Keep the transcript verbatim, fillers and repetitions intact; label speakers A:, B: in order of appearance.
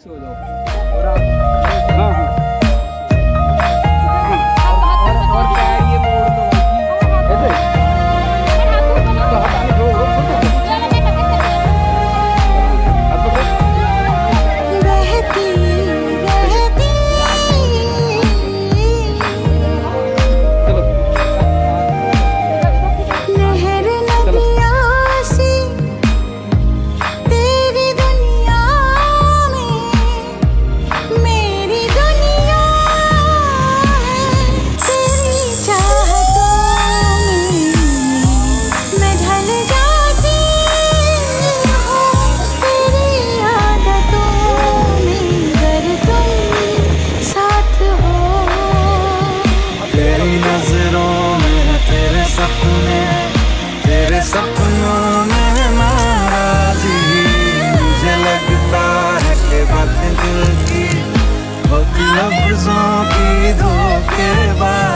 A: पीछे हो जाओ और आप हाँ हाँ
B: सपनों में नाराज़ी, मुझे लगता है कि बातें दिल की होती लफ्ज़ों की धोखेबाज़ी।